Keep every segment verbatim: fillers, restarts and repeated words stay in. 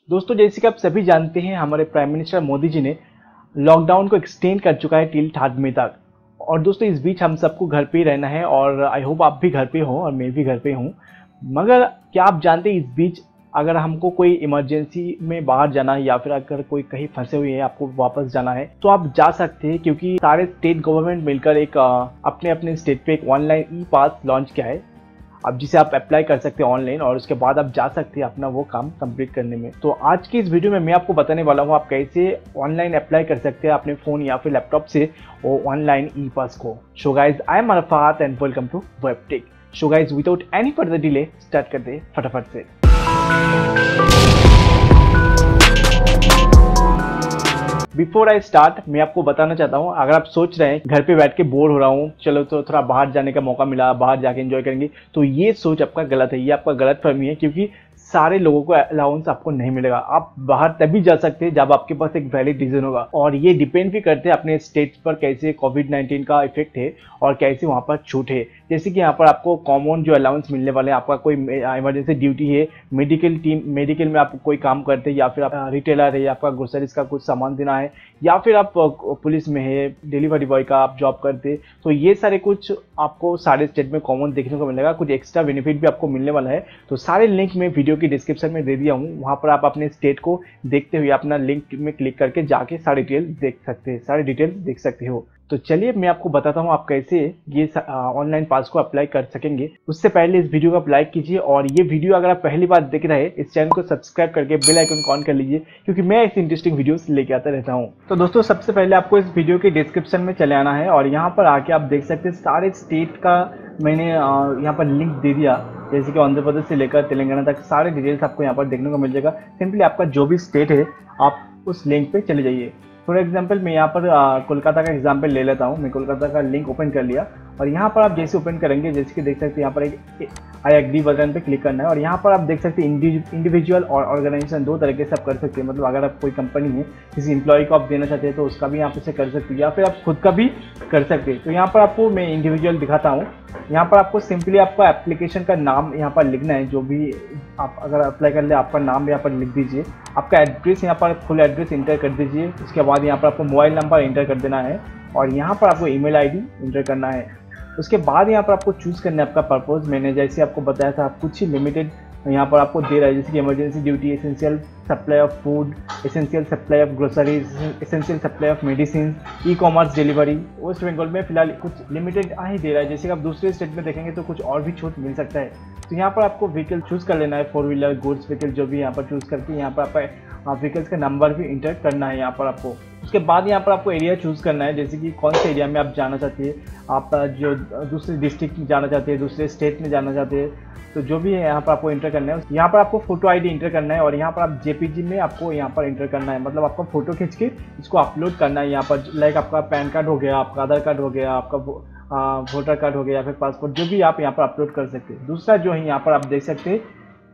दोस्तों जैसे कि आप सभी जानते हैं, हमारे प्राइम मिनिस्टर मोदी जी ने लॉकडाउन को एक्सटेंड कर चुका है टिल थर्ड मई तक। और दोस्तों इस बीच हम सबको घर पे ही रहना है और आई होप आप भी घर पे हो और मैं भी घर पे हूँ। मगर क्या आप जानते हैं, इस बीच अगर हमको कोई इमरजेंसी में बाहर जाना है या फिर अगर कोई कहीं फंसे हुए हैं, आपको वापस जाना है तो आप जा सकते हैं, क्योंकि सारे स्टेट गवर्नमेंट मिलकर एक अपने अपने स्टेट पे एक ऑनलाइन ई पास लॉन्च किया है, अब जिसे आप अप्लाई कर सकते हैं ऑनलाइन और उसके बाद आप जा सकते हैं अपना वो काम कंप्लीट करने में। तो आज की इस वीडियो में मैं आपको बताने वाला हूँ आप कैसे ऑनलाइन अप्लाई कर सकते हैं अपने फ़ोन या फिर लैपटॉप से वो ऑनलाइन ई पास को। So guys, I am Arafat and welcome to वेबटेक। So guys, without any further delay start करते हैं फटाफट से। बिफोर आई स्टार्ट मैं आपको बताना चाहता हूँ, अगर आप सोच रहे हैं घर पे बैठ के बोर हो रहा हूँ, चलो तो थोड़ा बाहर जाने का मौका मिला, बाहर जाके एंजॉय करेंगे, तो ये सोच आपका गलत है। ये आपका गलत फहमी है, क्योंकि सारे लोगों को अलाउंस आपको नहीं मिलेगा। आप बाहर तभी जा सकते हैं जब आपके पास एक वैलिड रीजन होगा, और ये डिपेंड भी करते हैं अपने स्टेट्स पर कैसे कोविड नाइन्टीन का इफेक्ट है और कैसे वहाँ पर छूट है। जैसे कि यहाँ पर आपको कॉमन जो अलाउंस मिलने वाले हैं, आपका कोई इमरजेंसी ड्यूटी है, मेडिकल टीम मेडिकल में आप कोई काम करते हैं, या फिर आप रिटेलर है, आपका ग्रोसरीज का कुछ सामान देना है, या फिर आप पुलिस में है, डिलीवरी बॉय का आप जॉब करते, तो ये सारे कुछ आपको सारे स्टेट में कॉमन देखने को मिलेगा। कुछ एक्स्ट्रा बेनिफिट भी आपको मिलने वाला है, तो सारे लिंक मैं वीडियो की डिस्क्रिप्शन में दे दिया हूँ, वहाँ पर आप अपने स्टेट को देखते हुए अपना लिंक में क्लिक करके जाके सारी डिटेल देख सकते हैं, सारी डिटेल देख सकते हो। तो चलिए मैं आपको बताता हूँ आप कैसे ये ऑनलाइन पास को अप्लाई कर सकेंगे। उससे पहले इस वीडियो को आप लाइक कीजिए, और ये वीडियो अगर आप पहली बार देख रहे हैं, इस चैनल को सब्सक्राइब करके बेल आइकन को ऑन कर लीजिए, क्योंकि मैं ऐसी इंटरेस्टिंग वीडियोस लेके आता रहता हूँ। तो दोस्तों सबसे पहले आपको इस वीडियो के डिस्क्रिप्शन में चले आना है, और यहाँ पर आके आप देख सकते हैं सारे स्टेट का मैंने यहाँ पर लिंक दे दिया। जैसे कि आंध्र प्रदेश से लेकर तेलंगाना तक सारे डिटेल्स आपको यहाँ पर देखने को मिल जाएगा। सिंपली आपका जो भी स्टेट है आप उस लिंक पे चले जाइए। फॉर एग्जांपल मैं यहाँ पर कोलकाता का एग्जांपल ले लेता हूँ। मैं कोलकाता का लिंक ओपन कर लिया, और यहाँ पर आप जैसे ओपन करेंगे, जैसे कि देख सकते हैं यहाँ पर एक आई एग्री बटन पे क्लिक करना है, और यहाँ पर आप देख सकते हैं इंडिविजुअल और ऑर्गेनाइजेशन दो तरीके से आप कर सकते हैं। मतलब अगर आप कोई कंपनी है, किसी एम्प्लॉय को आप देना चाहते हैं तो उसका भी यहाँ पे से कर सकते हैं, या फिर आप खुद का भी कर सकते हैं। तो यहाँ पर आपको मैं इंडिविजुअल दिखाता हूँ। यहाँ पर आपको सिंपली आपका एप्लीकेशन का नाम यहाँ पर लिखना है, जो भी आप अगर अप्लाई कर ले आपका नाम यहाँ पर लिख दीजिए। आपका एड्रेस यहाँ पर फुल एड्रेस इंटर कर दीजिए। उसके बाद यहाँ पर आपको मोबाइल नंबर इंटर कर देना है, और यहाँ पर आपको ईमेल आईडी इंटर करना है। उसके बाद यहाँ पर आपको चूज़ करना है आपका पर्पस। मैंने जैसे आपको बताया था, आप कुछ ही लिमिटेड यहाँ पर आपको दे रहा है, जैसे कि emergency duty, essential supply of food, essential supply of groceries, essential supply of medicine, e commerce delivery. West Bengal में फिलहाल कुछ लिमिटेड ही दे रहा है, जैसे कि आप दूसरे स्टेट में देखेंगे तो कुछ और भी छूट मिल सकता है। तो यहाँ पर आपको व्हीकल चूज़ कर लेना है, फोर व्हीलर, गुड्स व्हीकल, जो भी यहाँ पर चूज़ करके यहाँ पर आपका व्हीकल्स का नंबर भी इंटर करना है यहाँ पर आपको। उसके बाद यहाँ पर आपको एरिया चूज़ करना है, जैसे कि कौन से एरिया में आप जाना चाहते हैं। आप जो दूसरे डिस्ट्रिक्ट में जाना चाहते हैं, दूसरे स्टेट में जाना चाहते हैं, तो जो भी है यहाँ पर आपको इंटर करना है। यहाँ पर आपको फोटो आईडी इंटर करना है, और यहाँ पर आप जेपीजी में आपको यहाँ पर इंटर करना है। मतलब आपको फोटो खींच के इसको अपलोड करना है यहाँ पर। लाइक आपका पैन कार्ड हो गया, आपका आधार कार्ड हो गया, आपका वोटर कार्ड हो गया, या फिर पासपोर्ट, जो भी आप यहाँ पर अपलोड कर सकते हैं। दूसरा जो है यहाँ पर आप देख सकते हैं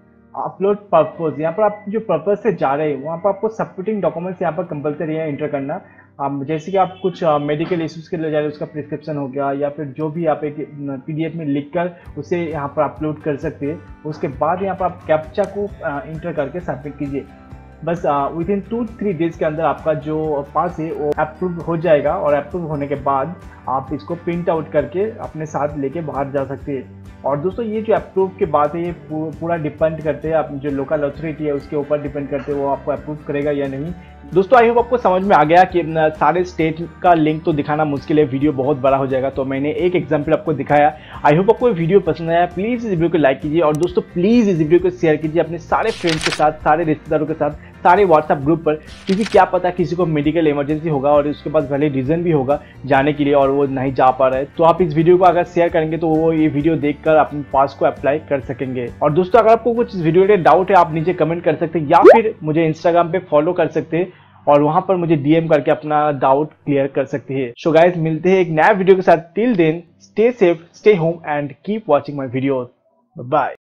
अपलोड पर्पस। यहाँ पर आप जो पर्पस से जा रहे हैं वहाँ पर आपको सपोर्टिंग डॉक्यूमेंट्स यहाँ पर कंपलसरी है इंटर करना। आप जैसे कि आप कुछ मेडिकल इश्यूज़ के लिए जा रहे हैं, उसका प्रिस्क्रिप्शन हो गया, या फिर जो भी आप एक पीडीएफ में लिखकर उसे यहाँ पर अपलोड कर सकते हैं। उसके बाद यहाँ पर आप कैप्चा को इंटर करके सबमिट कीजिए। बस within two three days के अंदर आपका जो पास है वो अप्रूव हो जाएगा, और अप्रूव होने के बाद आप इसको प्रिंट आउट करके अपने साथ लेके बाहर जा सकते हैं। और दोस्तों ये जो अप्रूव की बात है, ये पूरा डिपेंड करते हैं आप जो लोकल अथॉरिटी है उसके ऊपर डिपेंड करते हैं वो आपको अप्रूव करेगा या नहीं। दोस्तों आई होप आपको समझ में आ गया कि सारे स्टेट का लिंक तो दिखाना मुश्किल है, वीडियो बहुत बड़ा हो जाएगा, तो मैंने एक एग्जांपल आपको दिखाया। आई होप आपको वीडियो पसंद आया। प्लीज़ इस वीडियो को लाइक कीजिए, और दोस्तों प्लीज़ इस वीडियो को शेयर कीजिए अपने सारे फ्रेंड्स के साथ, सारे रिश्तेदारों के साथ, सारे व्हाट्सएप ग्रुप पर, क्योंकि क्या पता किसी को मेडिकल इमरजेंसी होगा और उसके पास वैलिड रीजन भी होगा जाने के लिए, और वो नहीं जा पा रहा है। तो आप इस वीडियो को अगर शेयर करेंगे तो वो ये वीडियो देखकर अपने पास को अप्लाई कर सकेंगे। और दोस्तों अगर आपको कुछ इस वीडियो में डाउट है, आप नीचे कमेंट कर सकते हैं, या फिर मुझे इंस्टाग्राम पे फॉलो कर सकते हैं, और वहां पर मुझे डीएम करके अपना डाउट क्लियर कर सकते हैं। सो गाइस, मिलते हैं एक नया वीडियो के साथ। Till then stay safe, stay home and keep watching my videos. Bye.